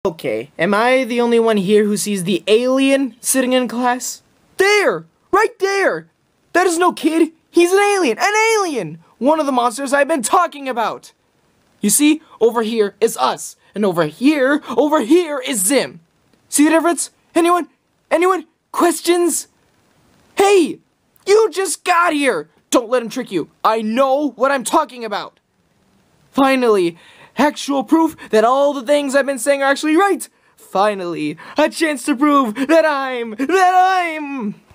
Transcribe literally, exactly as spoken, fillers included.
Okay, am I the only one here who sees the alien sitting in class? There! Right there! That is no kid! He's an alien! An alien! One of the monsters I've been talking about! You see, over here is us, and over here, over here is Zim. See the difference? Anyone? Anyone? Questions? Hey! You just got here! Don't let him trick you. I know what I'm talking about. Finally, actual proof that all the things I've been saying are actually right. Finally, a chance to prove that I'm, that I'm...